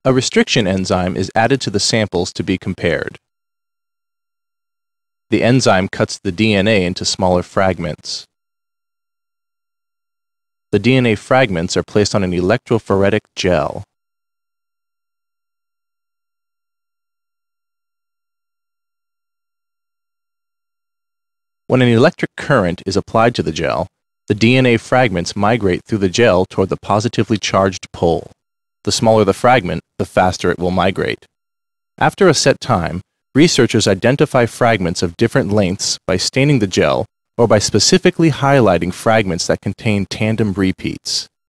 A restriction enzyme is added to the samples to be compared. The enzyme cuts the DNA into smaller fragments. The DNA fragments are placed on an electrophoretic gel. When an electric current is applied to the gel, the DNA fragments migrate through the gel toward the positively charged pole. The smaller the fragment, the faster it will migrate. After a set time, researchers identify fragments of different lengths by staining the gel or by specifically highlighting fragments that contain tandem repeats.